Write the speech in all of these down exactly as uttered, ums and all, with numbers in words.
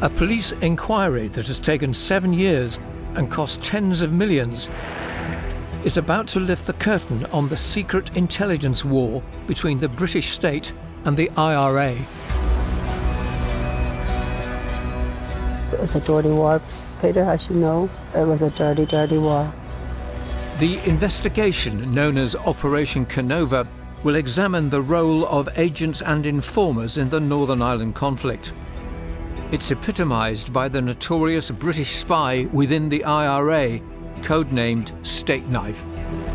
A police inquiry that has taken seven years and cost tens of millions is about to lift the curtain on the secret intelligence war between the British state and the I R A. It was a dirty war, Peter, as you know. It was a dirty, dirty war. The investigation, known as Operation Canova, will examine the role of agents and informers in the Northern Ireland conflict. It's epitomised by the notorious British spy within the I R A, codenamed Steak Knife.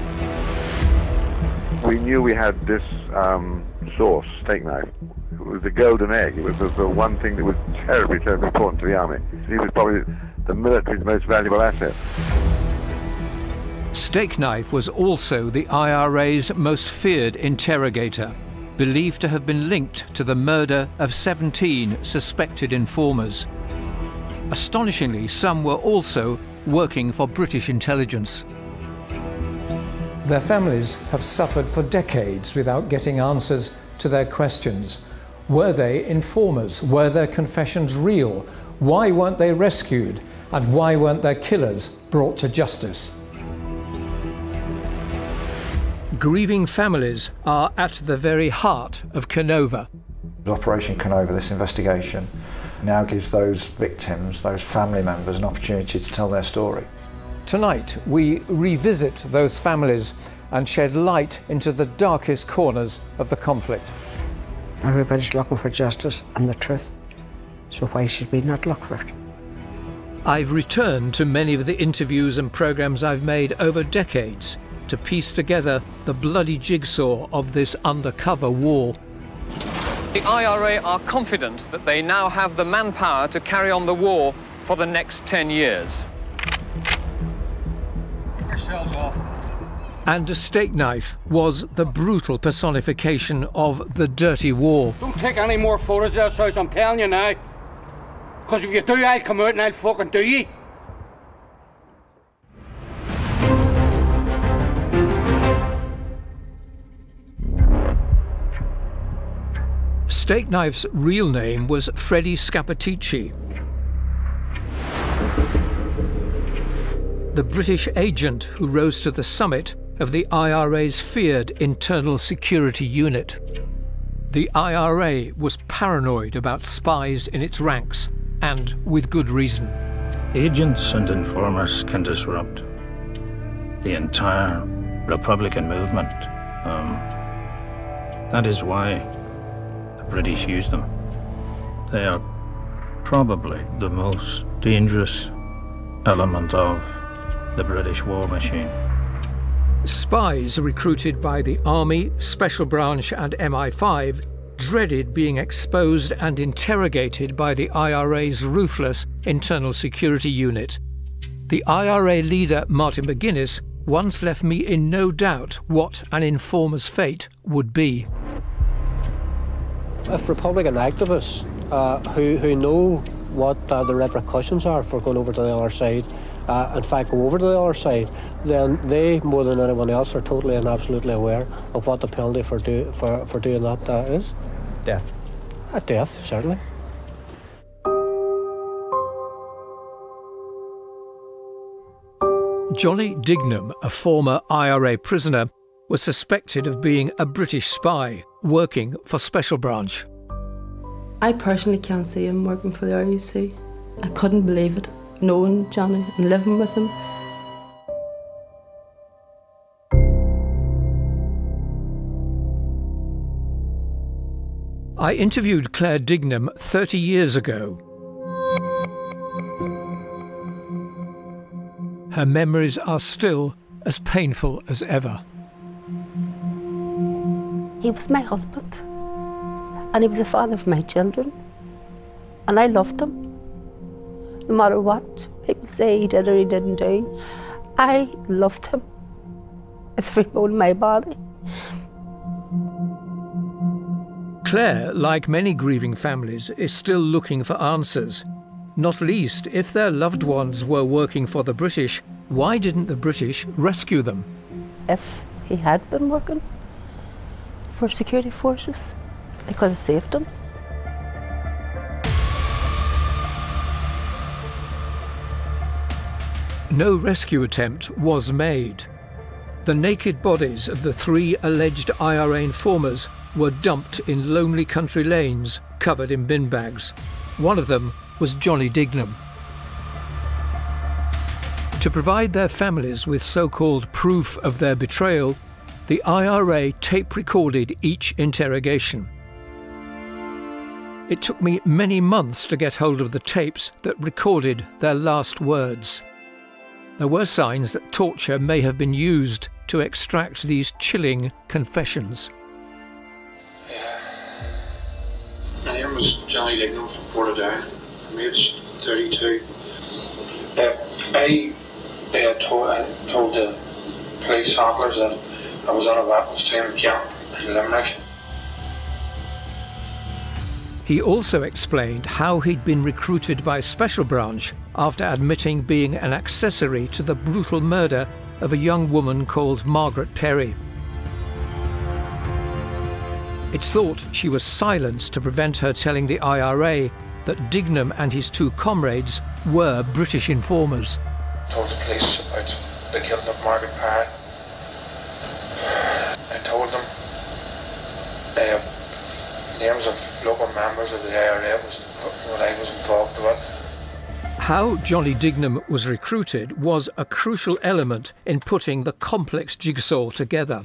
We knew we had this um, source, Steak Knife. It was the golden egg. It was the, the one thing that was terribly, terribly important to the army. He was probably the military's most valuable asset. Steak Knife was also the I R A's most feared interrogator, believed to have been linked to the murder of seventeen suspected informers. Astonishingly, some were also working for British intelligence. Their families have suffered for decades without getting answers to their questions. Were they informers? Were their confessions real? Why weren't they rescued? And why weren't their killers brought to justice? Grieving families are at the very heart of Canova. Operation Canova, this investigation, now gives those victims, those family members, an opportunity to tell their story. Tonight, we revisit those families and shed light into the darkest corners of the conflict. Everybody's looking for justice and the truth, so why should we not look for it? I've returned to many of the interviews and programmes I've made over decades to piece together the bloody jigsaw of this undercover war. The I R A are confident that they now have the manpower to carry on the war for the next ten years. Yourselves off. And a Steak Knife was the brutal personification of the dirty war. Don't take any more photos of this house, I'm telling you now. Because if you do, I'll come out and I'll fucking do you. Steak Knife's real name was Freddie Scappaticci. The British agent who rose to the summit of the I R A's feared Internal Security Unit. The I R A was paranoid about spies in its ranks, and with good reason. Agents and informers can disrupt the entire Republican movement. Um, that is why the British use them. They are probably the most dangerous element of the British war machine. Spies recruited by the Army, Special Branch and M I five dreaded being exposed and interrogated by the I R A's ruthless Internal Security Unit. The I R A leader, Martin McGuinness, once left me in no doubt what an informer's fate would be. If Republican activists uh, who, who know what uh, the repercussions are for going over to the other side, uh, in fact go over to the other side, then they, more than anyone else, are totally and absolutely aware of what the penalty for, do, for, for doing that uh, is. Death. Uh, death, certainly. Johnny Dignam, a former I R A prisoner, was suspected of being a British spy working for Special Branch. I personally can't see him working for the R U C. I couldn't believe it, knowing Johnny and living with him. I interviewed Claire Dignam thirty years ago. Her memories are still as painful as ever. He was my husband, and he was the father of my children, and I loved him. No matter what people say he did or he didn't do, I loved him with every bone in my body. Claire, like many grieving families, is still looking for answers. Not least, if their loved ones were working for the British, why didn't the British rescue them? If he had been working for security forces, they could have saved him. No rescue attempt was made. The naked bodies of the three alleged I R A informers were dumped in lonely country lanes covered in bin bags. One of them was Johnny Dignam. To provide their families with so-called proof of their betrayal, the I R A tape-recorded each interrogation. It took me many months to get hold of the tapes that recorded their last words. There were signs that torture may have been used to extract these chilling confessions. Yeah. My name was Johnny Dignam from Portadown. I'm aged thirty-two. Uh, I uh, told, I told the police handlers that I was on a weapons training camp in Limerick. He also explained how he'd been recruited by Special Branch after admitting being an accessory to the brutal murder of a young woman called Margaret Perry. It's thought she was silenced to prevent her telling the I R A that Dignam and his two comrades were British informers. I told the police about the killing of Margaret Perry. I told them uh, names of local members of the I R A was what I was involved with. How Johnny Dignam was recruited was a crucial element in putting the complex jigsaw together.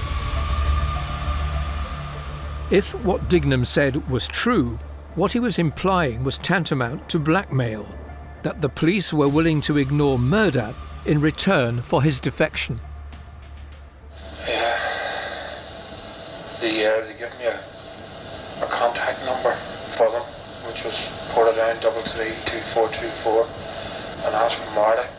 If what Dignam said was true, what he was implying was tantamount to blackmail, that the police were willing to ignore murder in return for his defection. Yeah. They, uh, they gave me a, a contact number for them, which was Portadown double three two four two four, and asked for Marty.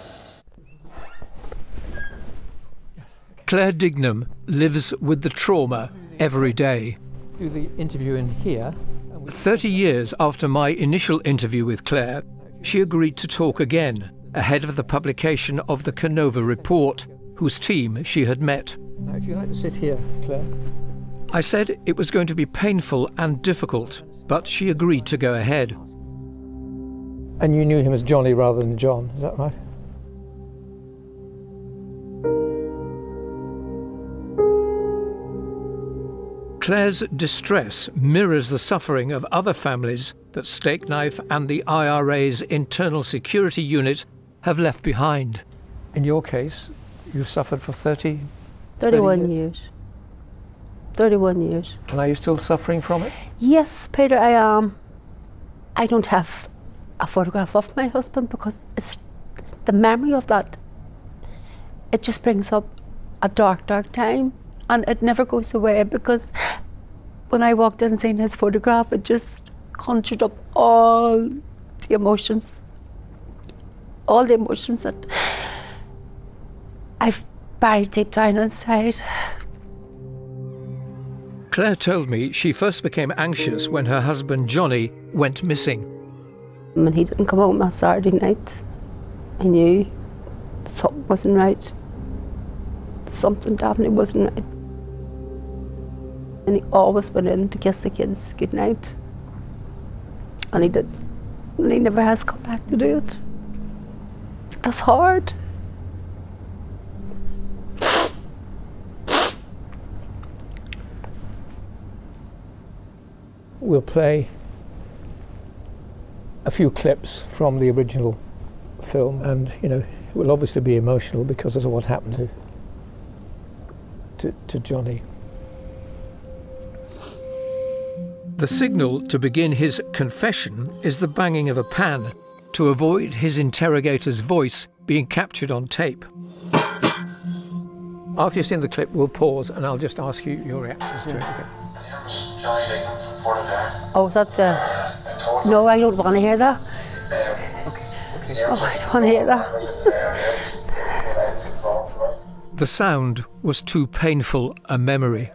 Claire Dignam lives with the trauma every day. Do the interview in here. Thirty years after my initial interview with Claire, she agreed to talk again, ahead of the publication of the Canova report, whose team she had met. Now, if you'd like to sit here, Claire. I said it was going to be painful and difficult, but she agreed to go ahead. And you knew him as Johnny rather than John, is that right? Claire's distress mirrors the suffering of other families that Stakeknife and the I R A's Internal Security Unit have left behind. In your case, you've suffered for thirty, thirty-one thirty years. years. thirty-one years. And are you still suffering from it? Yes, Peter, I am. Um, I don't have a photograph of my husband because it's the memory of that. It just brings up a dark, dark time, and it never goes away because when I walked in and seen his photograph, it just conjured up all the emotions, all the emotions that I've buried deep down inside. Claire told me she first became anxious when her husband Johnny went missing. When he didn't come home on Saturday night, I knew something wasn't right. Something definitely wasn't right. And he always went in to kiss the kids goodnight. And he did. And he never has come back to do it. That's hard. We'll play a few clips from the original film, and you know, it will obviously be emotional because of what happened to to, to Johnny. The signal to begin his confession is the banging of a pan to avoid his interrogator's voice being captured on tape. After you've seen the clip, we'll pause and I'll just ask you your reactions to it. Okay? Oh, is that the... No, I don't want to hear that. Okay, okay. Oh, I don't want to hear that. The sound was too painful a memory.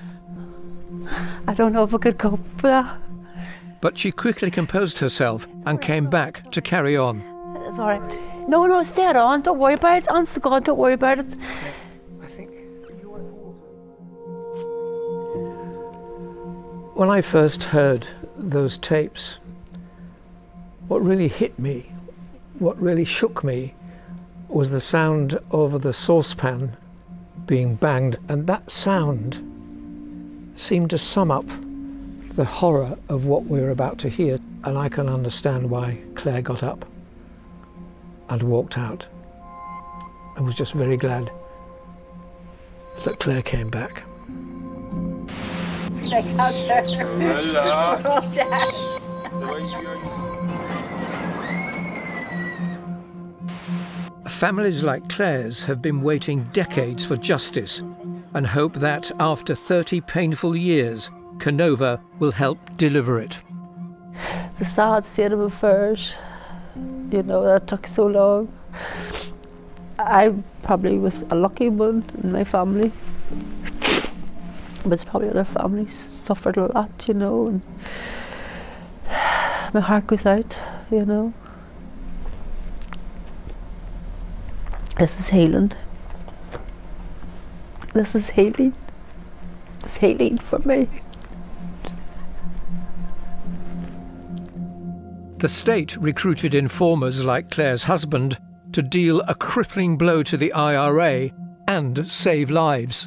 I don't know if I could cope with that. But she quickly composed herself and came back to carry on. It's all right. No, no, stay on. Don't worry about it. Honest to God, don't worry about it. I think... When I first heard those tapes, what really hit me, what really shook me, was the sound of the saucepan being banged, and that sound seemed to sum up the horror of what we were about to hear. And I can understand why Claire got up and walked out. I was just very glad that Claire came back. Families like Claire's have been waiting decades for justice and hope that after thirty painful years, Canova will help deliver it. It's a sad state of affairs, you know, that it took so long. I probably was a lucky one in my family, but it's probably other families suffered a lot, you know, and my heart goes out, you know. This is healing. This is healing. It's healing for me. The state recruited informers like Claire's husband to deal a crippling blow to the I R A and save lives.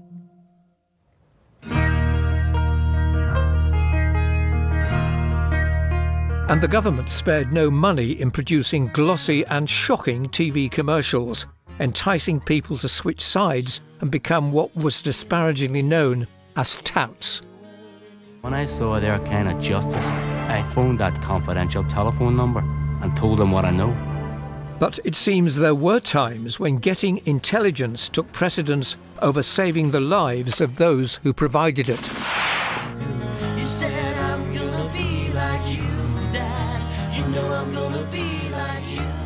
And the government spared no money in producing glossy and shocking T V commercials, enticing people to switch sides and become what was disparagingly known as touts. When I saw their kind of justice, I phoned that confidential telephone number and told them what I know. But it seems there were times when getting intelligence took precedence over saving the lives of those who provided it. You said I'm gonna be like you, Dad. You know I'm gonna be like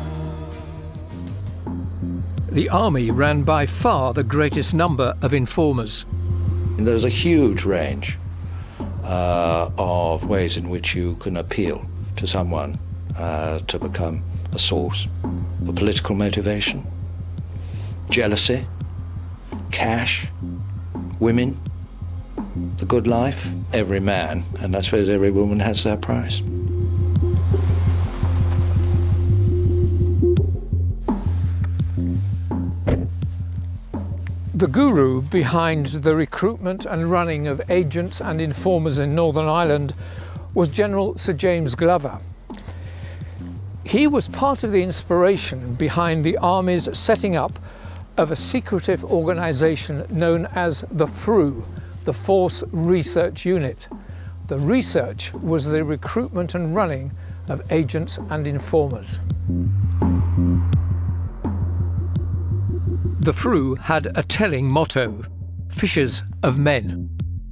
you. The army ran by far the greatest number of informers. There's a huge range uh, of ways in which you can appeal to someone uh, to become a source for political motivation, jealousy, cash, women, the good life. Every man, and I suppose every woman, has their price. The guru behind the recruitment and running of agents and informers in Northern Ireland was General Sir James Glover. He was part of the inspiration behind the Army's setting up of a secretive organisation known as the F R U, the Force Research Unit. The research was the recruitment and running of agents and informers. The F R U had a telling motto: fishers of men.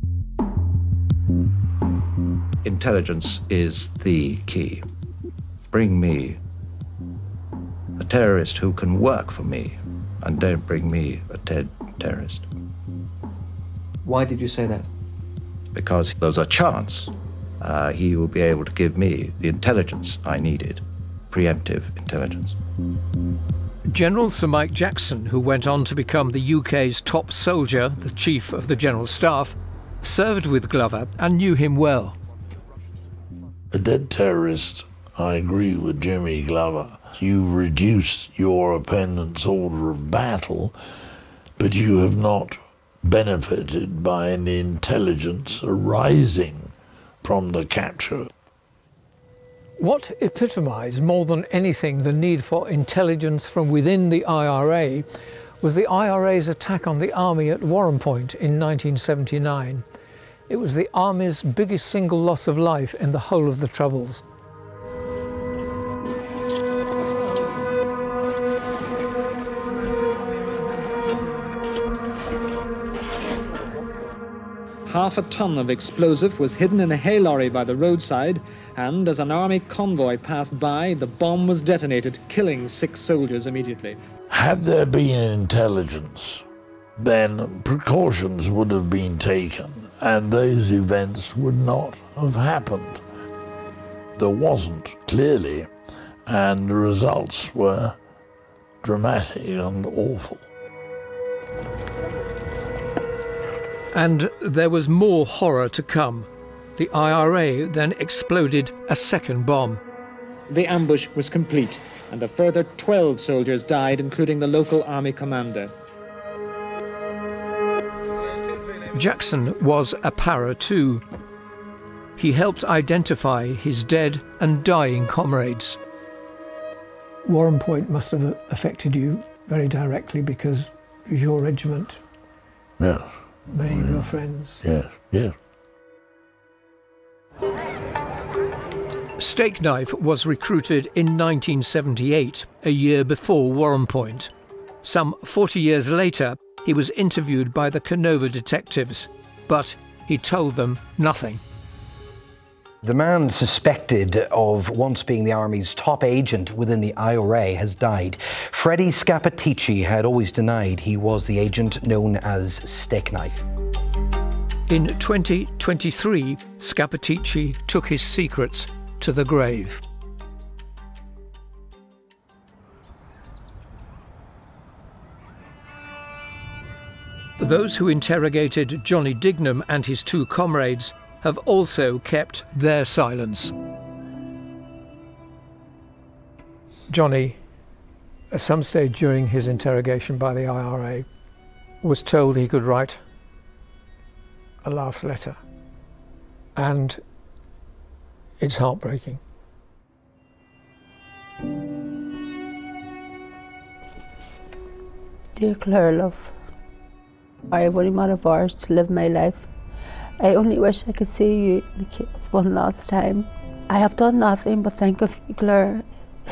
Intelligence is the key. Bring me a terrorist who can work for me, and don't bring me a dead terrorist. Why did you say that? Because there's a chance uh, he will be able to give me the intelligence I needed, preemptive intelligence. General Sir Mike Jackson, who went on to become the U K's top soldier, the Chief of the General Staff, served with Glover and knew him well. A dead terrorist, I agree with Jimmy Glover. You reduce your opponent's order of battle, but you have not benefited by any intelligence arising from the capture. What epitomised more than anything the need for intelligence from within the I R A was the I R A's attack on the Army at Warrenpoint in nineteen seventy-nine. It was the Army's biggest single loss of life in the whole of the Troubles. Half a ton of explosive was hidden in a hay lorry by the roadside, and as an army convoy passed by, the bomb was detonated, killing six soldiers immediately. Had there been intelligence, then precautions would have been taken, and those events would not have happened. There wasn't, clearly, and the results were dramatic and awful. And there was more horror to come. The I R A then exploded a second bomb. the ambush was complete, and a further twelve soldiers died, including the local army commander. Jackson was a para too. He helped identify his dead and dying comrades. Warrenpoint must have affected you very directly because it was your regiment. Yes. Many yeah. of your friends. Yes, yes. Stakeknife was recruited in nineteen seventy-eight, a year before Warrenpoint. Some forty years later, he was interviewed by the Canova detectives, but he told them nothing. The man suspected of once being the Army's top agent within the I R A has died. Freddie Scappaticci had always denied he was the agent known as Stakeknife. In twenty twenty-three, Scappaticci took his secrets to the grave. Those who interrogated Johnny Dignam and his two comrades have also kept their silence. Johnny, at some stage during his interrogation by the I R A, was told he could write a last letter, and it's heartbreaking. Dear Claire, love, I have only amount of hours to live my life. I only wish I could see you and the kids one last time. I have done nothing but think of you, Claire.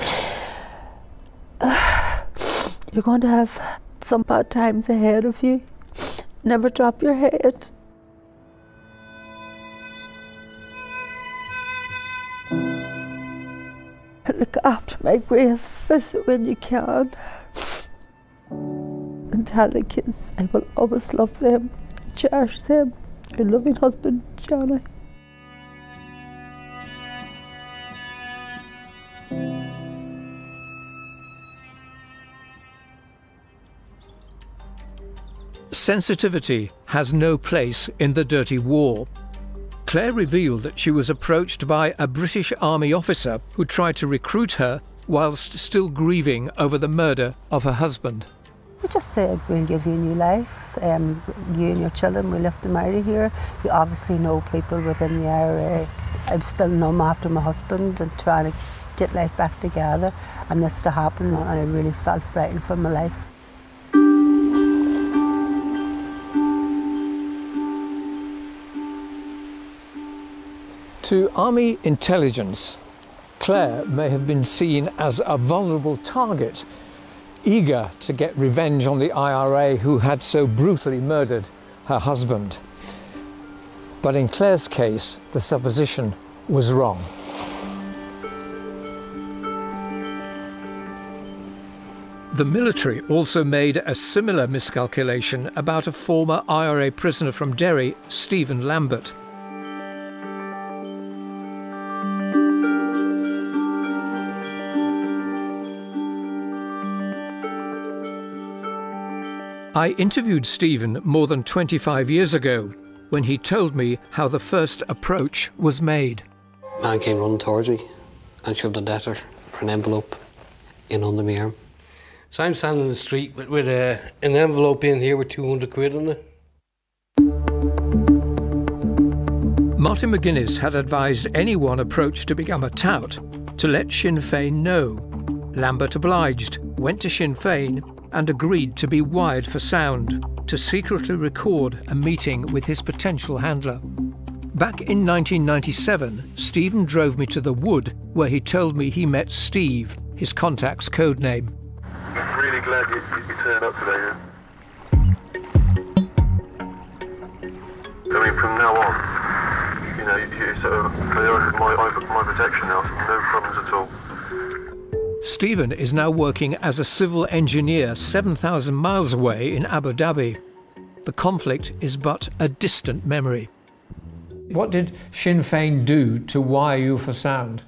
You're going to have some bad times ahead of you. Never drop your head. Look after my grave, visit when you can. And tell the kids I will always love them, cherish them. Your loving husband, Johnny. Sensitivity has no place in the dirty war. Claire revealed that she was approached by a British Army officer who tried to recruit her whilst still grieving over the murder of her husband. We just said we'll give you a new life. Um, you and your children, we left them out of here. You obviously know people within the I R A. I'm still numb after my husband and trying to get life back together. And this to happen, and I really felt frightened for my life. To Army intelligence, Claire may have been seen as a vulnerable target, eager to get revenge on the I R A who had so brutally murdered her husband. But in Claire's case, the supposition was wrong. The military also made a similar miscalculation about a former I R A prisoner from Derry, Stephen Lambert. I interviewed Stephen more than twenty-five years ago when he told me how the first approach was made. A man came running towards me and shoved a letter or an envelope in under my arm. So I'm standing in the street with, with uh, an envelope in here with two hundred quid in it. Martin McGuinness had advised anyone approached to become a tout to let Sinn Féin know. Lambert obliged, went to Sinn Féin and agreed to be wired for sound, to secretly record a meeting with his potential handler. Back in nineteen ninety-seven, Stephen drove me to the wood where he told me he met Steve, his contact's code name. I'm really glad you, you turned up today. I mean, from now on, you know, you're sort of my, my protection now, no problems at all. Stephen is now working as a civil engineer seven thousand miles away in Abu Dhabi. The conflict is but a distant memory. What did Sinn Féin do to wire you for sound?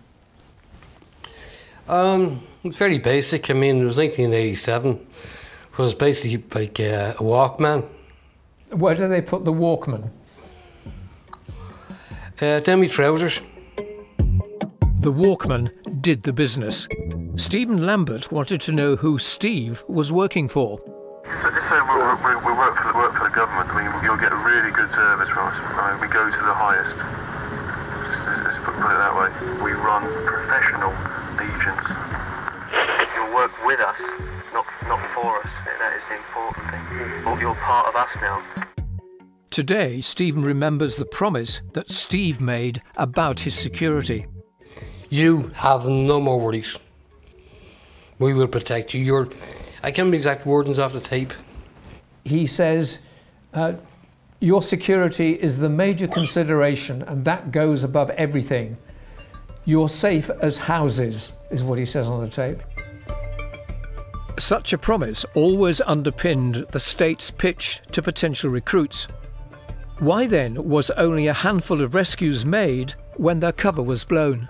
Um, it's very basic. I mean, it was nineteen eighty-seven. It was basically like uh, a Walkman. Where do they put the Walkman? Uh, down my trousers. The Walkman did the business. Stephen Lambert wanted to know who Steve was working for. So, so we, we, we work for the work for the government. I mean, you'll get a really good service from us. I mean, we go to the highest. Let's, let's put, put it that way. We run professional agents. You'll work with us, not not for us. That is the important thing. But you're part of us now. Today, Stephen remembers the promise that Steve made about his security. You have no more worries. We will protect you. You're, I can't remember the exact wordings off the tape. He says, uh, your security is the major consideration, and that goes above everything. You're safe as houses, is what he says on the tape. Such a promise always underpinned the state's pitch to potential recruits. Why then was only a handful of rescues made when their cover was blown?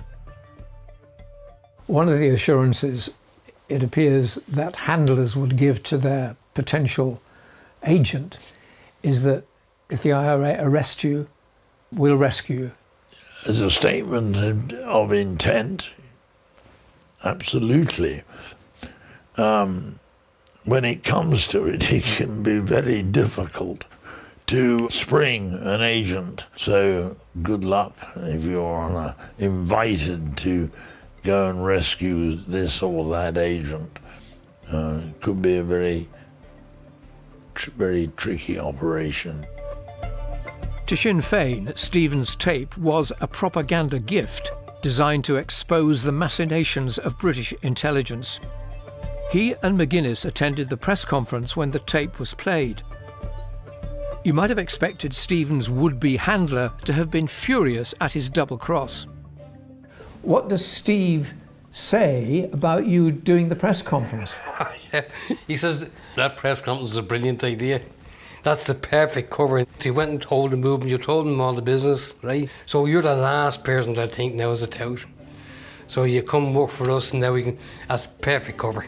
One of the assurances, it appears, that handlers would give to their potential agent is that if the I R A arrests you, we'll rescue you. As a statement of intent, absolutely. Um, when it comes to it, it can be very difficult to spring an agent. So good luck if you're uh, invited to go and rescue this or that agent. Uh, it could be a very, tr very tricky operation. To Sinn Féin, Stephen's tape was a propaganda gift designed to expose the machinations of British intelligence. He and McGuinness attended the press conference when the tape was played. You might have expected Stephen's would-be handler to have been furious at his double cross. What does Steve say about you doing the press conference? Yeah. He says that press conference is a brilliant idea. That's the perfect cover. He went and told the movement, you told them all the business, right? So you're the last person that I think now is a tout. So you come work for us and now we can, that's perfect cover.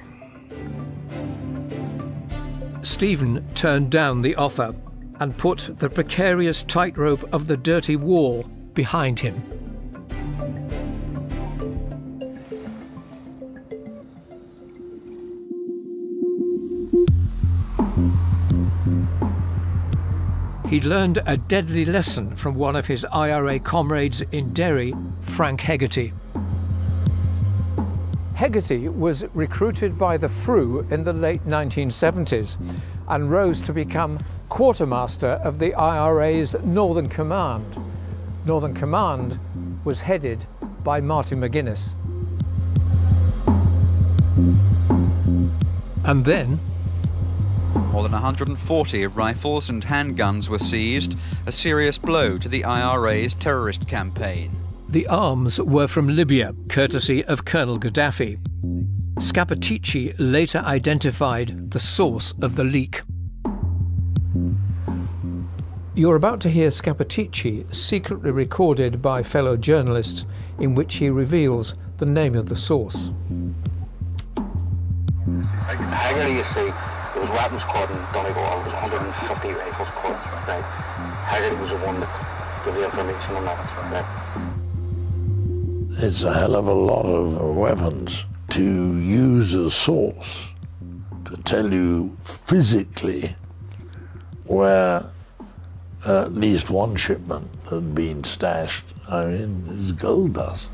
Stephen turned down the offer and put the precarious tightrope of the dirty war behind him. He'd learned a deadly lesson from one of his I R A comrades in Derry, Frank Hegarty. Hegarty was recruited by the F R U in the late nineteen seventies and rose to become quartermaster of the I R A's Northern Command. Northern Command was headed by Martin McGuinness. And then more than one hundred forty rifles and handguns were seized, a serious blow to the I R A's terrorist campaign. The arms were from Libya, courtesy of Colonel Gaddafi. Scappaticci later identified the source of the leak. You're about to hear Scappaticci secretly recorded by fellow journalists, in which he reveals the name of the source. Hagerty, you see, there was weapons caught in Donegal, there was one hundred fifty rifles caught, right? Hagerty was the one that gave the information on that, right? It's a hell of a lot of weapons to use as source to tell you physically where at least one shipment had been stashed. I mean, it's gold dust.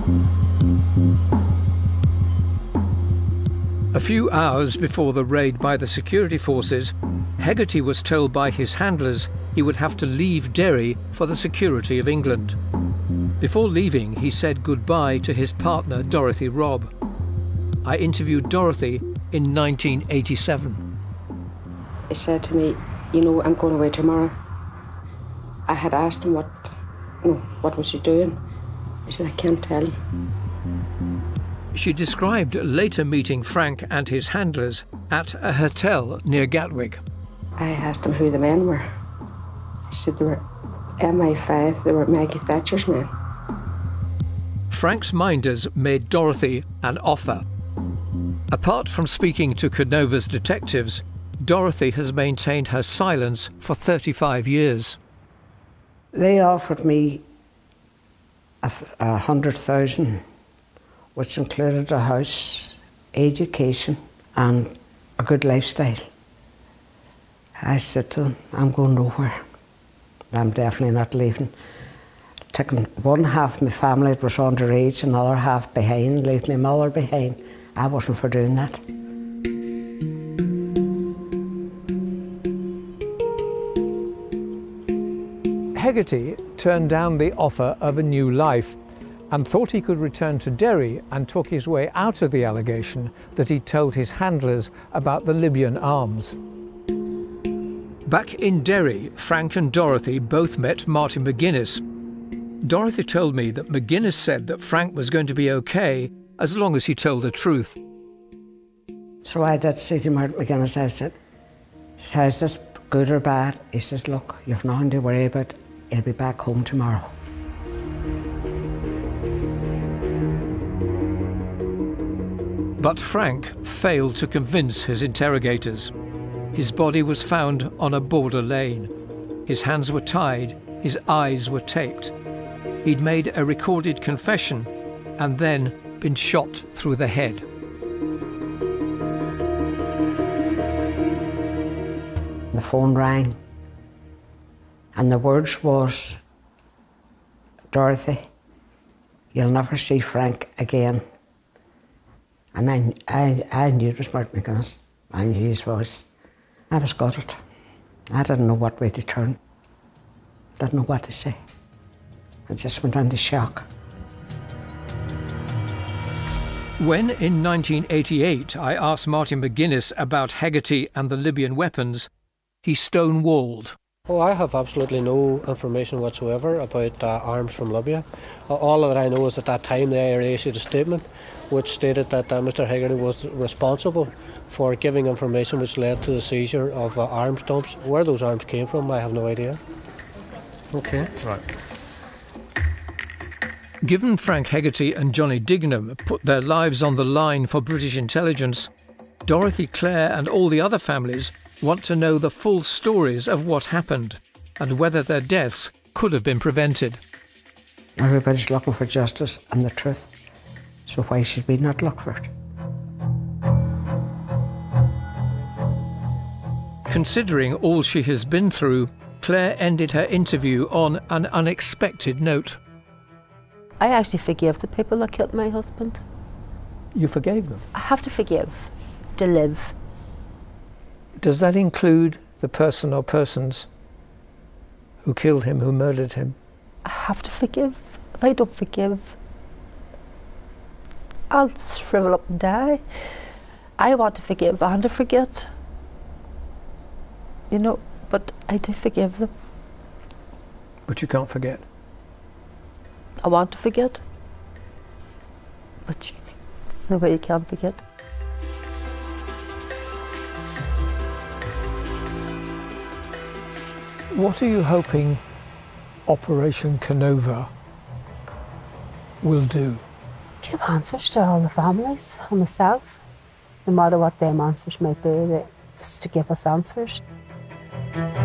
A few hours before the raid by the security forces, Hegarty was told by his handlers he would have to leave Derry for the security of England. Before leaving, he said goodbye to his partner, Dorothy Robb. I interviewed Dorothy in nineteen eighty-seven. He said to me, you know, I'm going away tomorrow. I had asked him what, you know, what was he doing? He said, I can't tell you. She described later meeting Frank and his handlers at a hotel near Gatwick. I asked him who the men were. He said they were M I five, they were Maggie Thatcher's men. Frank's minders made Dorothy an offer. Apart from speaking to Canova's detectives, Dorothy has maintained her silence for thirty-five years. They offered me a, a hundred thousand which included a house, education, and a good lifestyle. I said to them, I'm going nowhere. I'm definitely not leaving. Taking one half of my family that was underage, another half behind, leave my mother behind. I wasn't for doing that. Hegarty turned down the offer of a new life and thought he could return to Derry and took his way out of the allegation that he told his handlers about the Libyan arms. Back in Derry, Frank and Dorothy both met Martin McGuinness. Dorothy told me that McGuinness said that Frank was going to be okay as long as he told the truth. So I did say to Martin McGuinness, I said, "Is this good or bad?" He says, "Look, you've nothing to worry about. He'll be back home tomorrow." But Frank failed to convince his interrogators. His body was found on a border lane. His hands were tied, his eyes were taped. He'd made a recorded confession and then been shot through the head. The phone rang, and the words was, "Dorothy, you'll never see Frank again." And I, I, I knew it was Martin McGuinness. I knew his voice. I was gutted. I didn't know what way to turn. Didn't know what to say. I just went into shock. When in nineteen eighty-eight I asked Martin McGuinness about Hegarty and the Libyan weapons, he stonewalled. Oh, I have absolutely no information whatsoever about uh, arms from Libya. Uh, all that I know is at that time the I R A issued a statement which stated that uh, Mister Hegarty was responsible for giving information which led to the seizure of uh, arms dumps. Where those arms came from, I have no idea. Okay. Right. Given Frank Hegarty and Johnny Dignam put their lives on the line for British intelligence, Dorothy, Claire and all the other families want to know the full stories of what happened and whether their deaths could have been prevented. Everybody's looking for justice and the truth, so why should we not look for it? Considering all she has been through, Claire ended her interview on an unexpected note. I actually forgive the people that killed my husband. You forgave them? I have to forgive to live. Does that include the person or persons who killed him, who murdered him? I have to forgive. If I don't forgive, I'll shrivel up and die. I want to forgive and to forget. You know, but I do forgive them. But you can't forget? I want to forget. But no way you can't forget. What are you hoping Operation Canova will do? Give answers to all the families and myself, no matter what them answers might be, they, just to give us answers.